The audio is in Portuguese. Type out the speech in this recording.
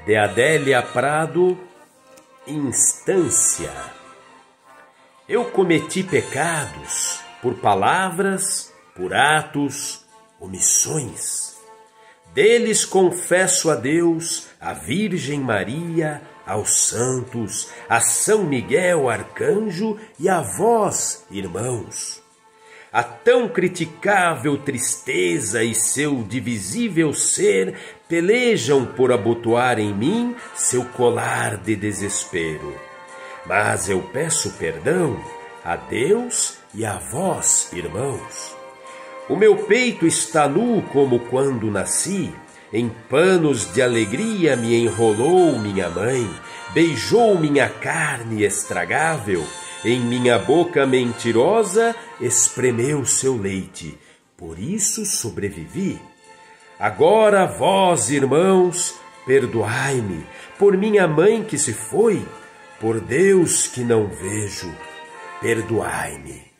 de Adélia Prado, instância. Eu cometi pecados por palavras, por atos, omissões. Deles confesso a Deus, à Virgem Maria, aos santos, a São Miguel Arcanjo e a vós, irmãos. A tão criticável tristeza e seu divisível ser pelejam por abotoar em mim seu colar de desespero. Mas eu peço perdão a Deus e a vós, irmãos. O meu peito está nu como quando nasci, em panos de alegria me enrolou minha mãe, beijou minha carne estragável, em minha boca mentirosa espremeu seu leite, por isso sobrevivi. Agora vós, irmãos, perdoai-me, por minha mãe que se foi, por Deus que não vejo, perdoai-me.